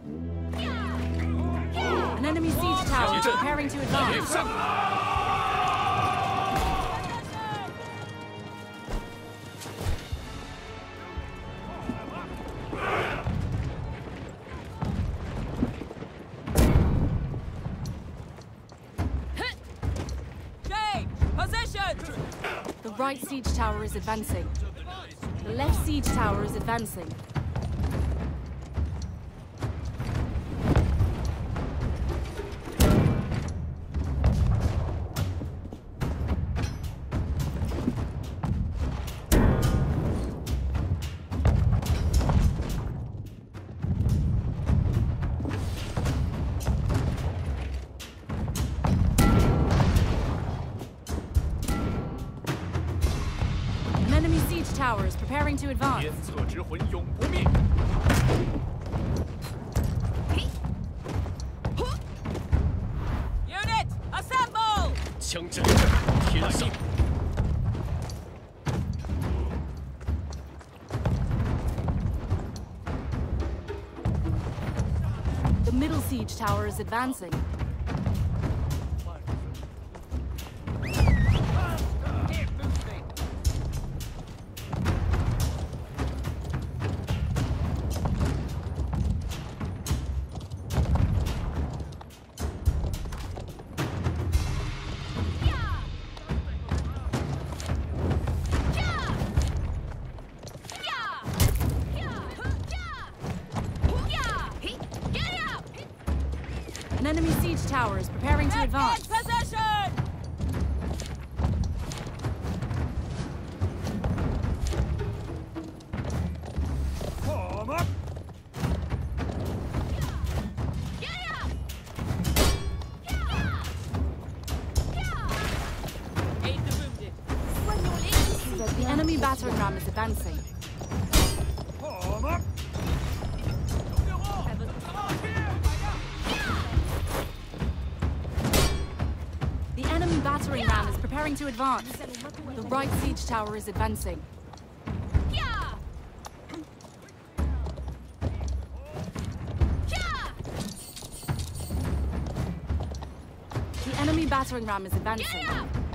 An enemy siege tower is preparing to advance. The right siege tower is advancing. The left siege tower is advancing. Tower is preparing to advance. Unit, assemble! The middle siege tower is advancing. An enemy siege tower is preparing to advance. Possession! Form up! Aid the wounded. The enemy battering ram is advancing. Form up! The enemy battering ram is preparing to advance. The right siege tower is advancing. The enemy battering ram is advancing.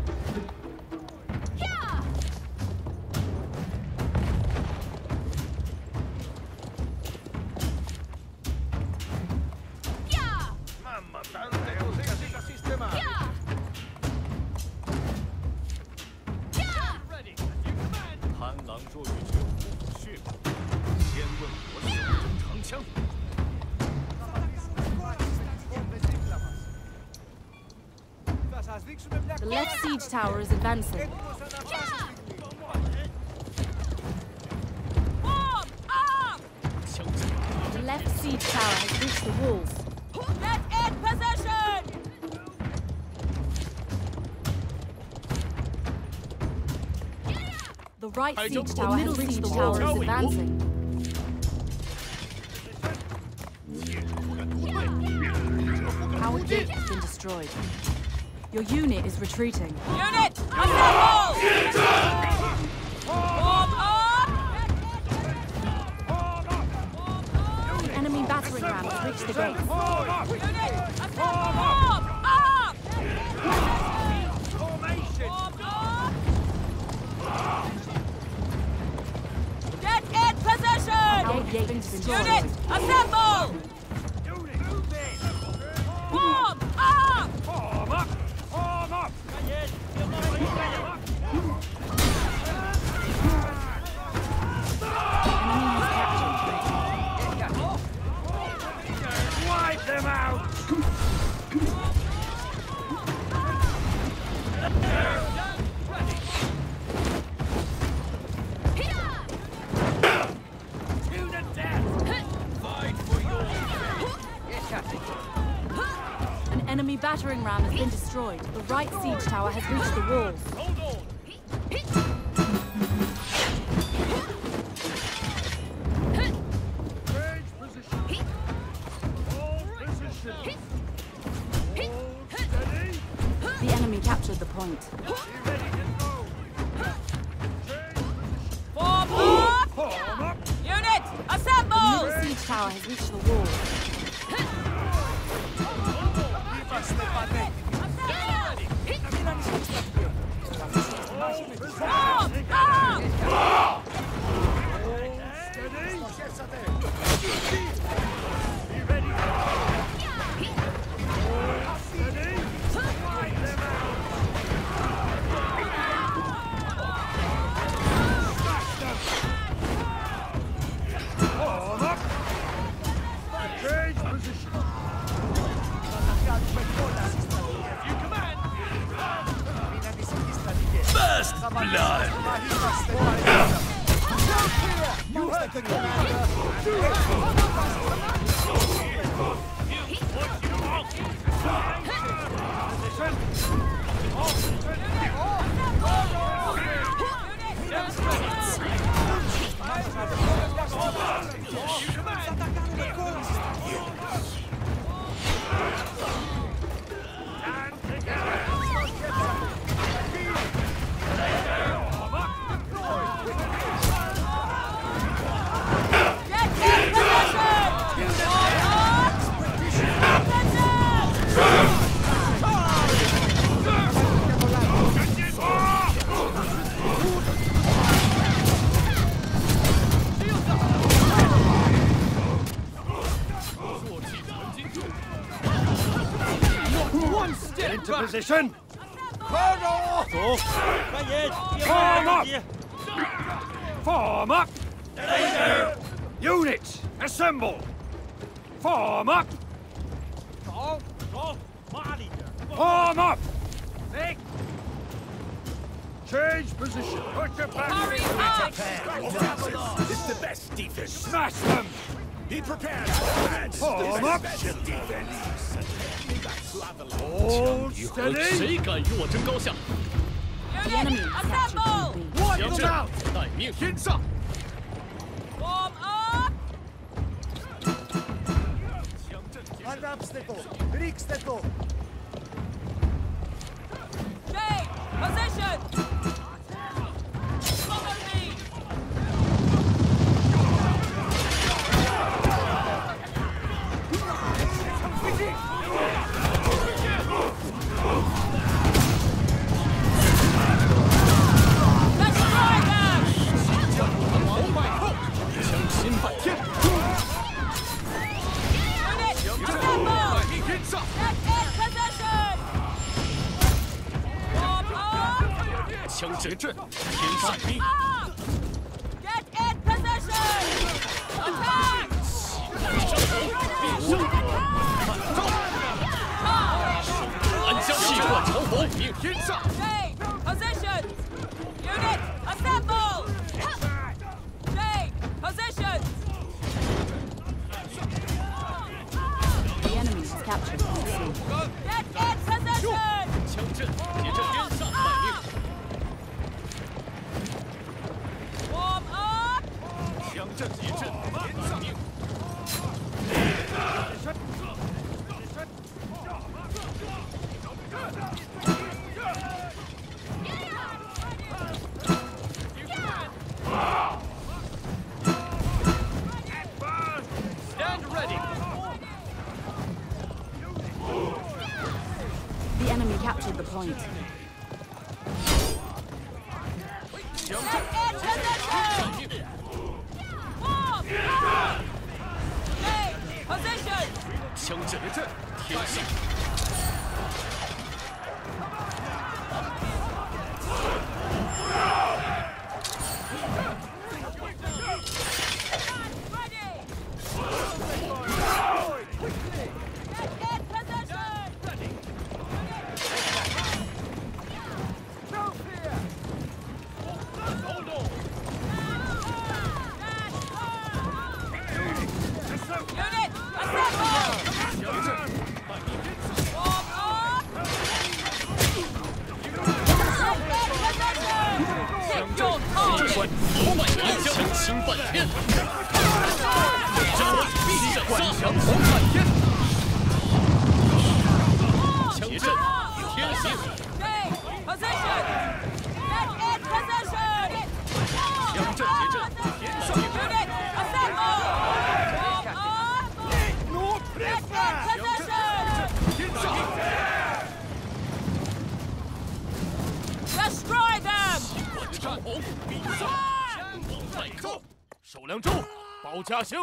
The left siege tower is advancing. The left siege tower has reached the walls. Let it possession! The right siege tower has reached the tower is advancing. Our gate has been destroyed. Your unit is retreating. Unit, assemble! Form up! The enemy battering ram has reached the gate. Unit, assemble! Form up! Formation! Form up! Get in possession! Our gate has been destroyed. Unit, assemble! Form up! Form up! Form up! Wipe them out! To the death! Fight for your An enemy battering ram has been destroyed. The right siege tower has reached the walls. Hold on! Range position! Hold position! Hold steady! The enemy captured the point. Be ready to go! Change position! Form up! Form up! Unit, The assemble! middle siege tower has reached the wall. Welcome, Commander. Into position! Form up! Form up! Units, assemble! Form up! Form up! Change position! Put your Hurry back! up! It's the best defense. Smash them! Be prepared. Form up! Special defense. Hold steady! 谁敢与我争高下？ The enemy Unit, has captured assemble! Wuwei. 1 将 them 阵 out! 待命。 天上! Form up! One obstacle. Rikstekko. Jay, position! Follow me! Destroy them! 王败后，将心半天。 Unit, assemble! Get in position! Form up! 枪指阵，天上兵。 Up! Get in position! Attack! 俺将气贯长虹，天上。 Jay, position! Unit, assemble! Jay, position! The enemy has captured Wuwei. Get in position! 枪阵，接着天上待命。 Form up! 枪阵结阵，天上命。 Stand ready. The enemy captured the point. Get in position! Form up! Jay, position! 枪阵结阵，天上。 Unit, assemble! Form up! Take your 机关 time! 将心半天。将必胜关强红半天。结阵，天行。 Jay, position! Get in position! 枪阵结阵，天上命。 Unit, assemble! Form up! Get in position! 天上命。 Destroy them! 关长虹，必胜。王败后，守两周，保家兴。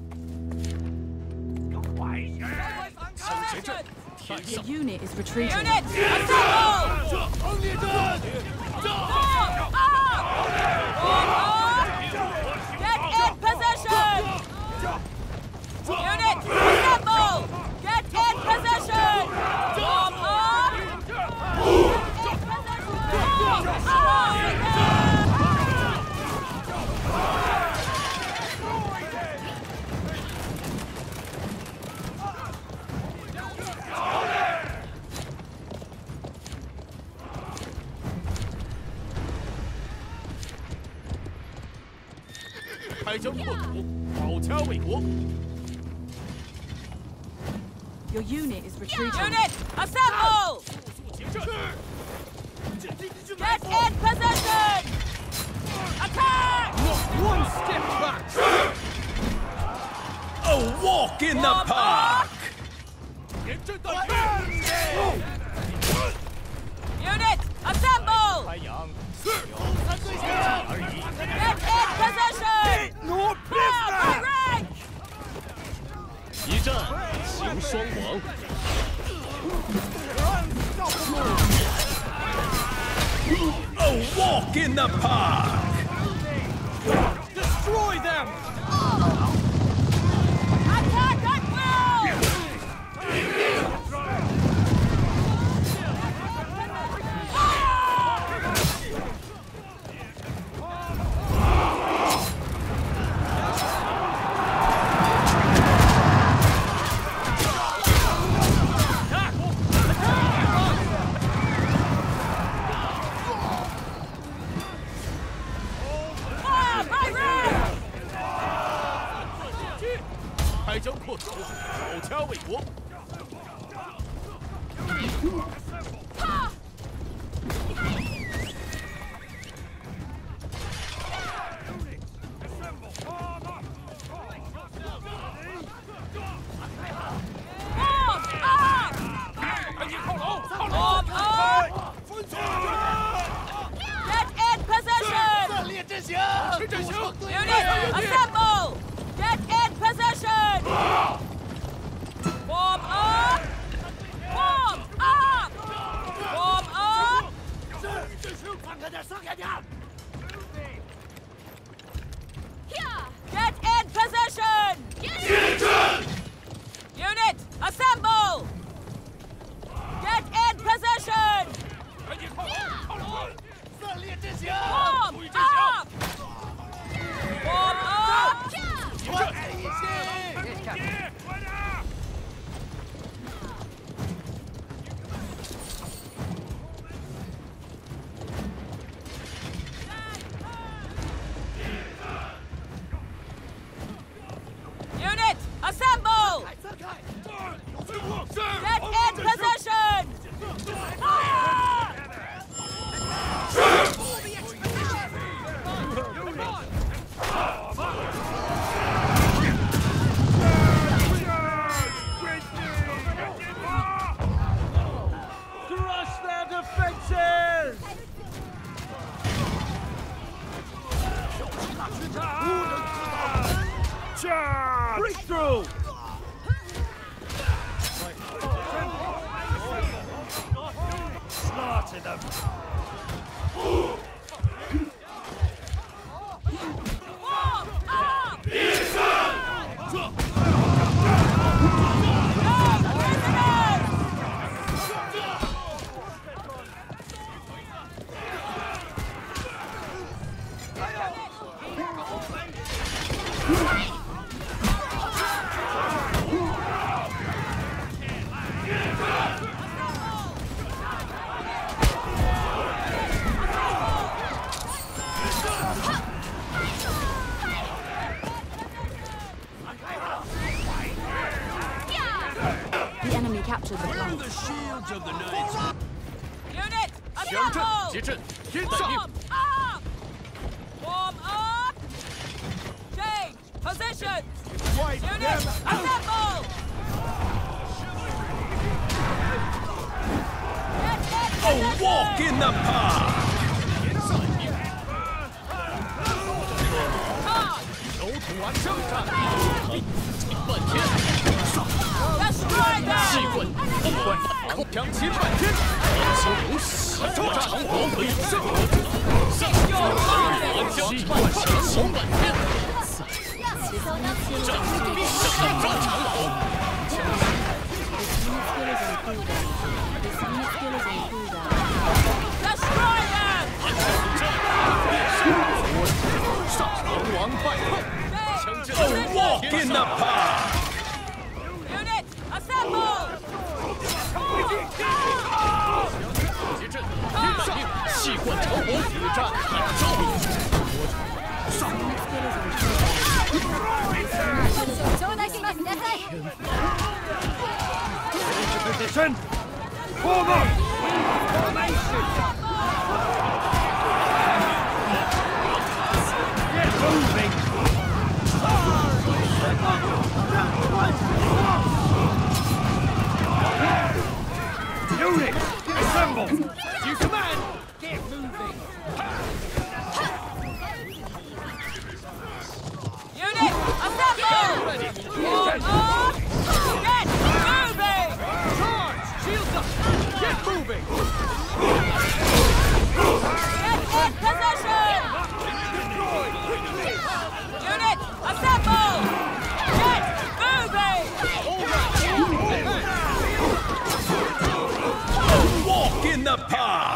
枪结阵，天 The 上。 unit is retreating. Unit, assemble! Form up! Form up! Get in position! Unit, assemble! Get in position! Form up! Get in position! Form up! 将破土，保家卫国。 Your unit is retreating. Unit, assemble! Get in position! Attack! One step back. A walk in the park. 严阵待发。 Unit, assemble! 开阳，有3对前进而已。 Get in position! No Fire my rank! 一战行双亡。 A walk in the park. Destroy them. Attack at will! Fire my rank! 开疆扩土，保家卫国。 Form up! 赶紧靠拢，靠拢！ Form up! 分组， Get in position! 列阵型，是阵型。 Unit, assemble! Get in position! Form up! Form up! Form up! 放开点，放开点。 Get in position! Unit, assemble! Get in position! 赶紧靠拢，靠拢！列阵型， Form 注意阵型。 up! Form up! 传开一些。快点！ Unit, assemble! Get in position! Fire! Crush their defenses! Charge! Breakthrough! Slaughter them! Form up! The enemy captured the flank. The shields of the knights. Unit, 强阵 assemble! 结阵，天待命。 Form up! Form up! Change position! Unit, assemble! Get in A position! walk in the park. 颜色一样， Charge! 守土完胜战，半天， Destroy 气 them! 棍，空管空将其半天，英雄如血，战场黄河有胜，上将习惯强红满天，战士必胜战场老。 Destroy them! 上长王败后，强阵 A walk in the park. Unit, assemble! 结阵，天待命，气贯长虹，此战喊招。 Position! Form up! Formation! Get moving! Unit! Assemble! You command! Get moving! Unit, assemble! Ready! Form up! Get moving! Charge! Shields up! Get moving! Get in position! Unit, assemble! Get moving! Walk in the park!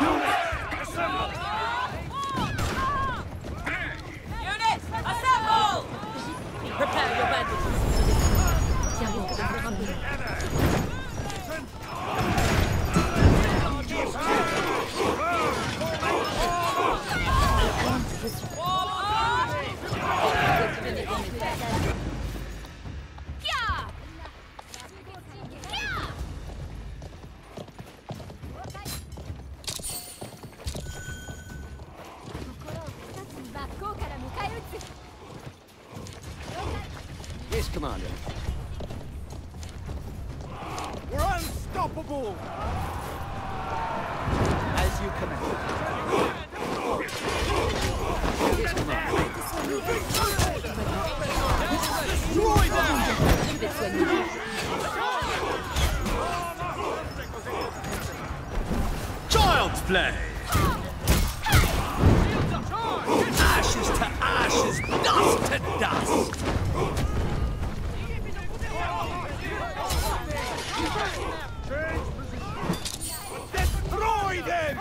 Unit, assemble! Prepare your bandages. Yes, Commander. We're unstoppable! As you command. Yes, Commander. Destroy them! Child's play! Ashes to ashes, dust to dust! Destroy them!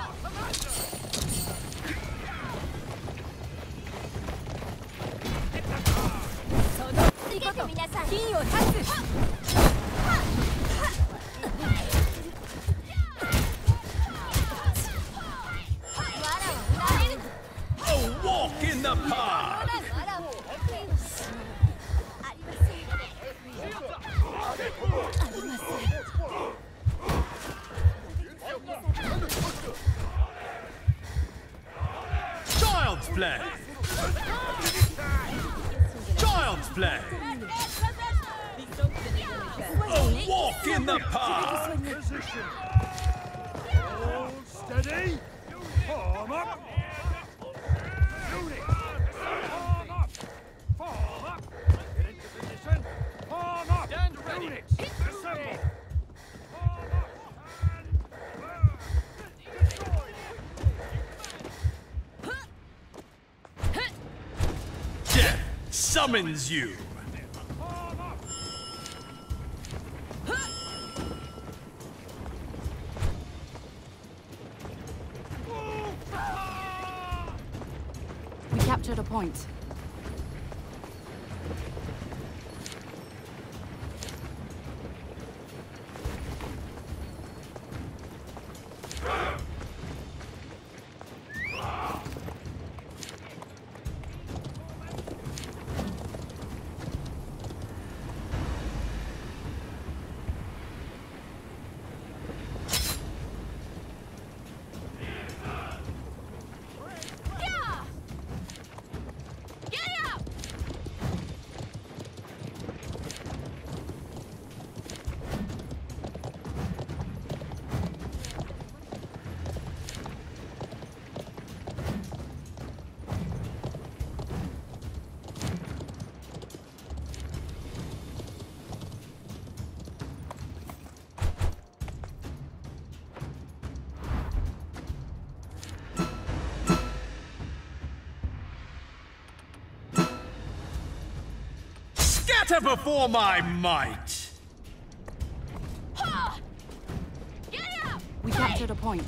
A walk in the park! Child's play! Child's play! A walk in the park! Position! Hold steady! Form up! Unit! Form up! Form up! Get into position! Form up! Stand ready. Unit! Assemble! Form up! And destroy! Death summons you! Form up! We captured a point. Scatter before my might! We captured a point.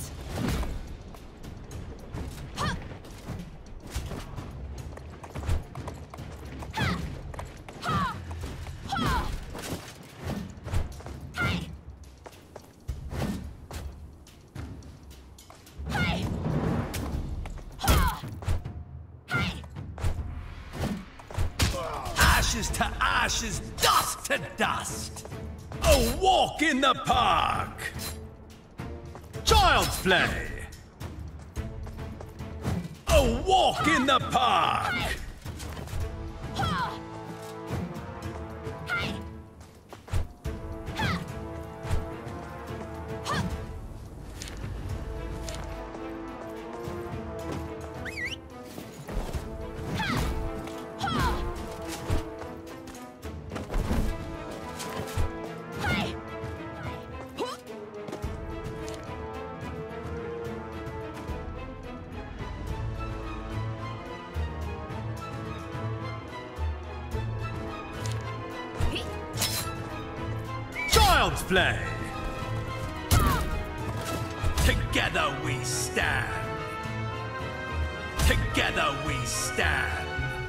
Ashes to ashes, dust to dust. A walk in the park. Child's play. A walk in the park. Child's play. Together we stand. Together we stand.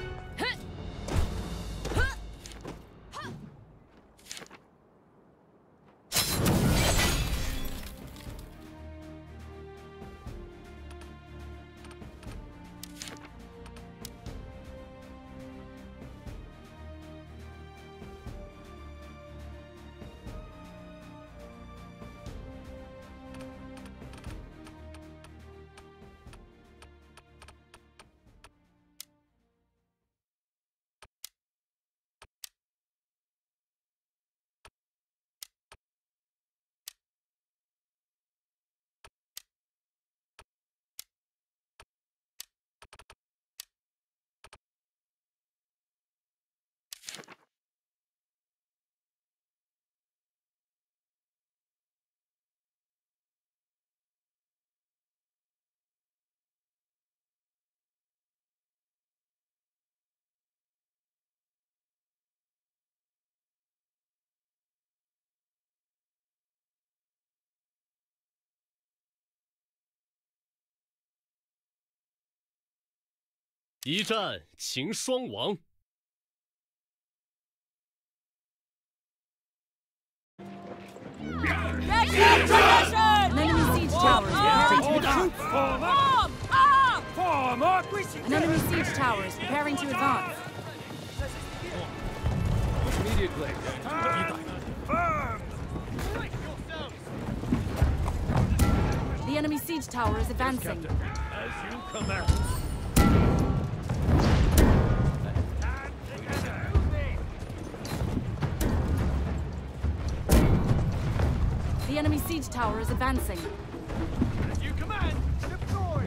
一战擒双王。 An enemy siege tower is preparing to advance. Form up! An enemy siege tower is preparing to advance. Immediately. Firm! The enemy siege tower is advancing. As you command. The enemy siege tower is advancing. As you command. Deploy!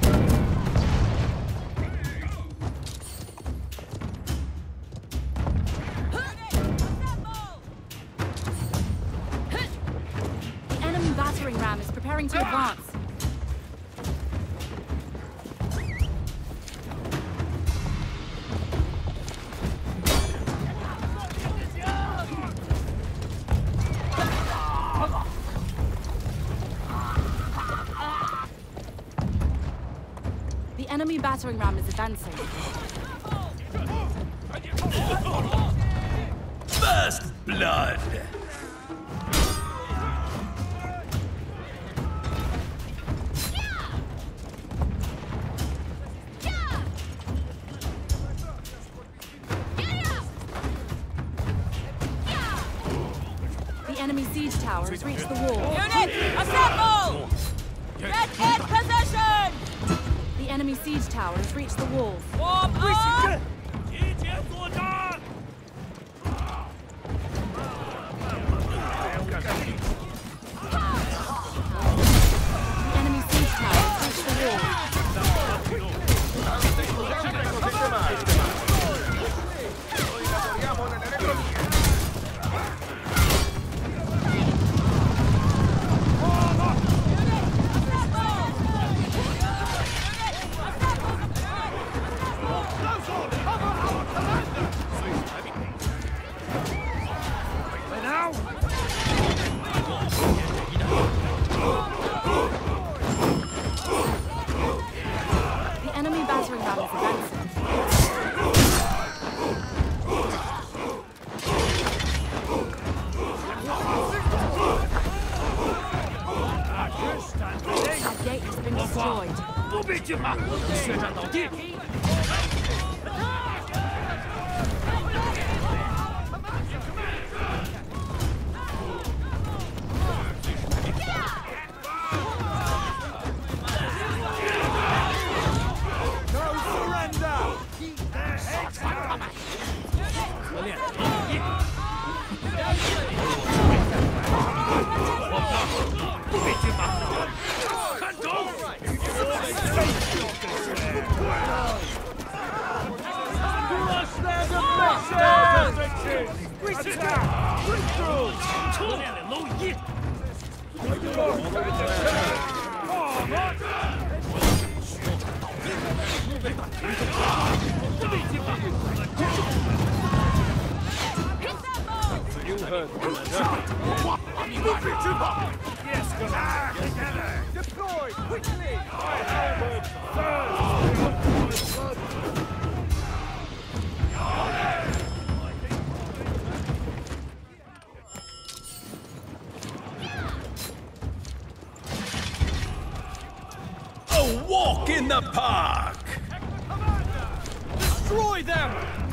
The enemy battering ram is preparing to advance. The enemy battering ram is advancing. First blood. The enemy siege tower has reached the wall. Unit, assemble! Get in position! The enemy siege tower has reached the wall. Form up! 集结作战！ The enemy siege tower has reached the wall. Now! The enemy battering ram is advancing. Our gate has been destroyed. 不必惧怕，血战到底！ You heard me. Yes, together. Deploy quickly. A walk in the park. Destroy them.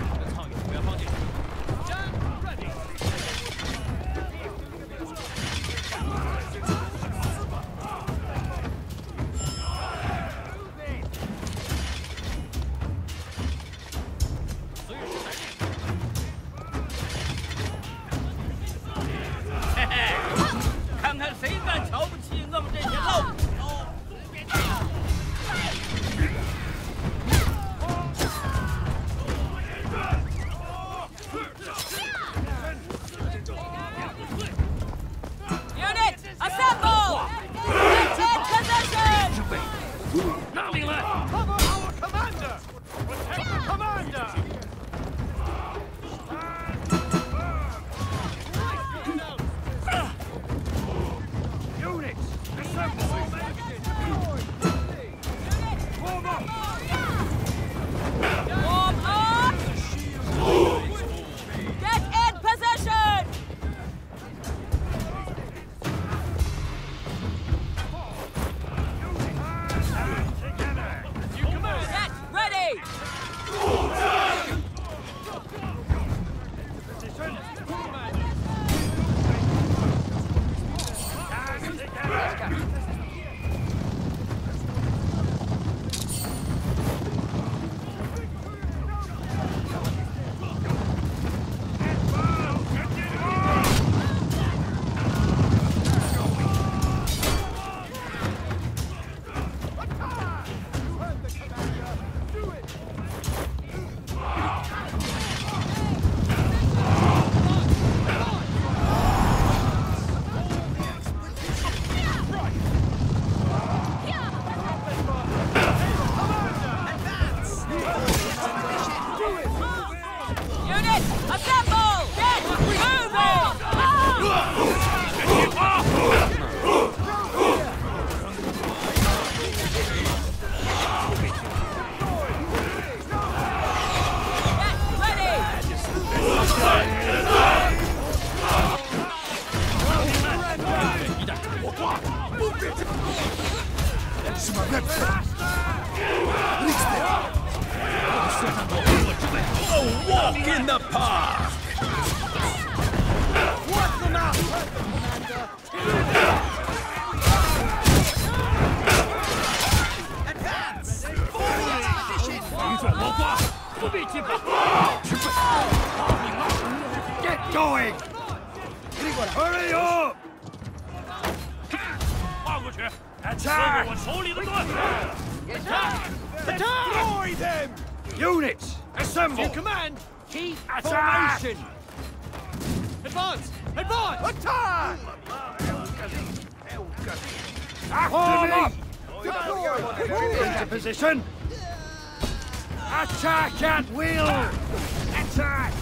A walk in the park. Wipe them out. Advance. Get going. Anyone, hurry up. Attack! Destroy them! Units, assemble! To command, keep formation! Advance! Advance! Attack! After me! Deploy! Into position! Attack at will! Attack!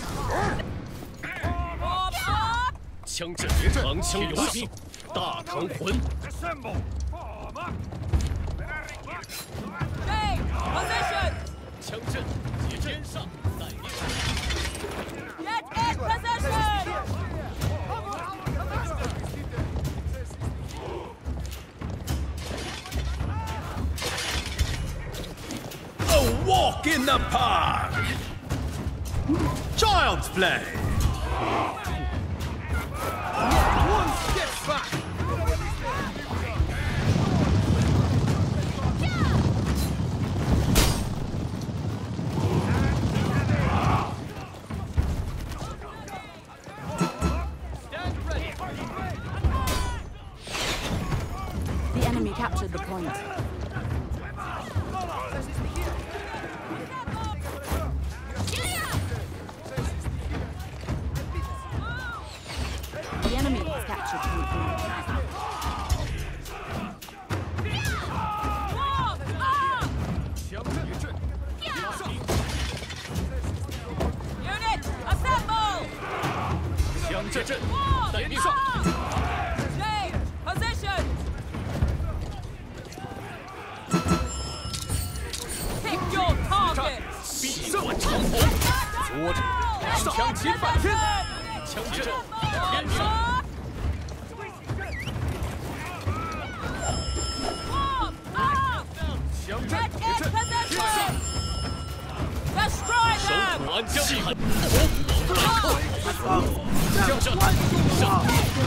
枪阵长枪有力，大唐魂。 Assemble! Form up! Hey, position! 枪阵接天上，待命。 Get in position! A walk in the park. Child's play. One step back! The enemy captured the point. Unit, assemble! 枪这阵，待命上。 Change, position! Pick your target! 必胜长虹，左指上枪起反天，枪阵天上。 枪阵铁阵天上。 Destroy 守 them! 土安江汉，将上上，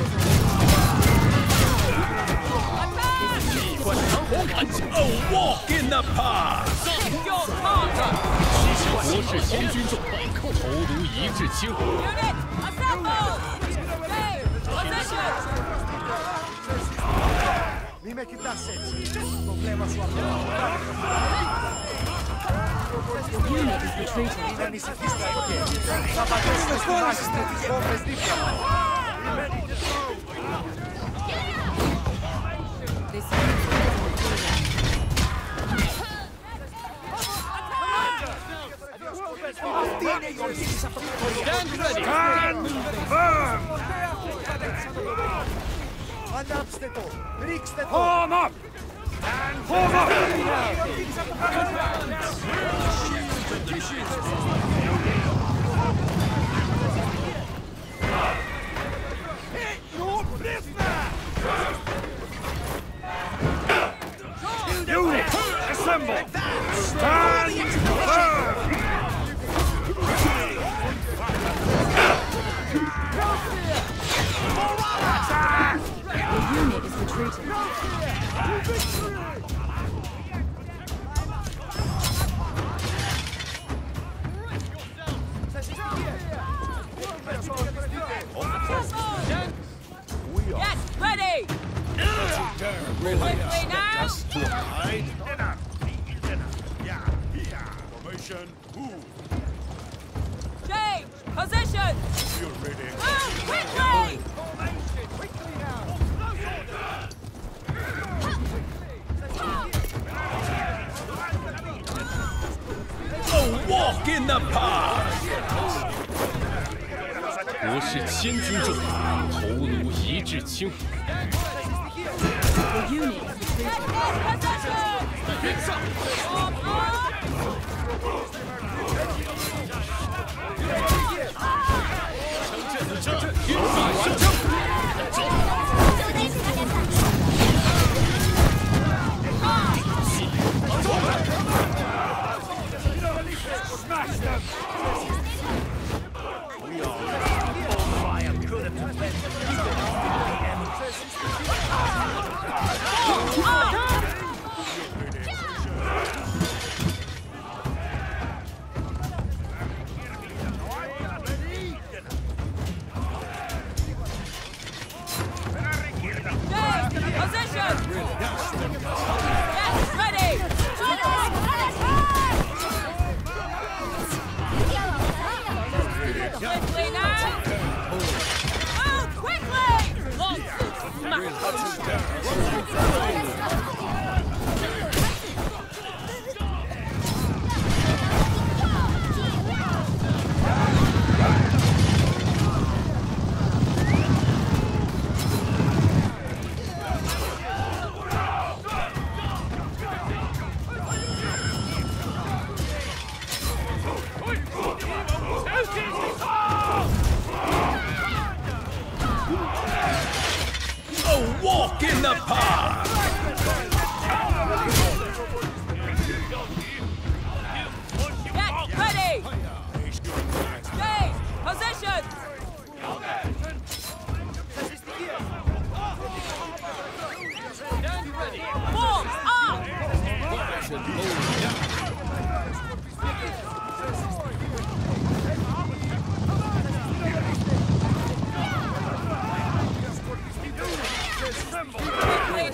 一贯长虹砍起， A walk in the park! Pick your target! 国士先军众，头颅一掷青。 Unit, assemble! Change, position! Nimekin tässä probleema suoraan. Unit is retreating. This Stand ready. Stand firm! Form up! And form up! Unit, assemble! Stand firm! The unit is retreating. Get ready! Quickly now! Formation, move! Change, position! You're ready. Move quickly! A walk in the park! 国士千军众，头颅一掷青。 The unit is retreating. Position! 天上， Form up! 枪阵天地完成。 Smash them! Position! Get ready! Quickly now! Move quickly! A walk in the park! Get ready! Change! Position! Stand ready. Form up! Quickly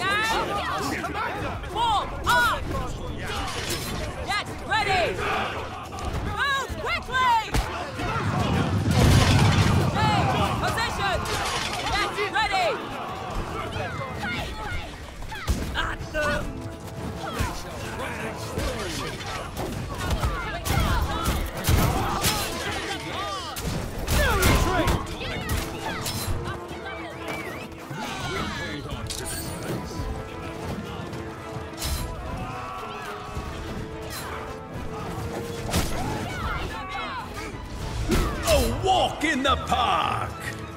walk in the park!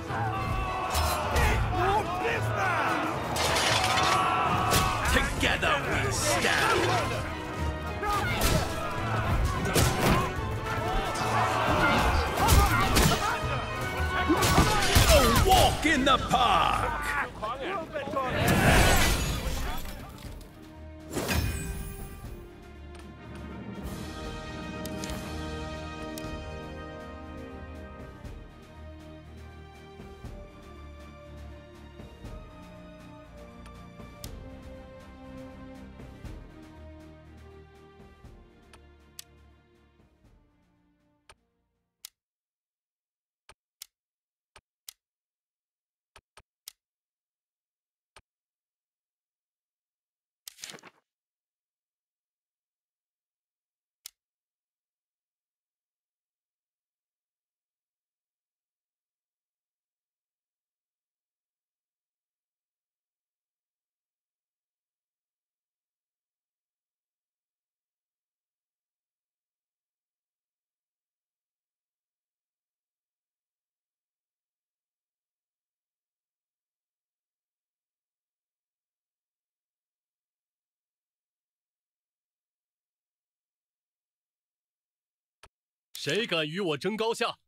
Together we stand! A walk in the park! 谁敢与我争高下？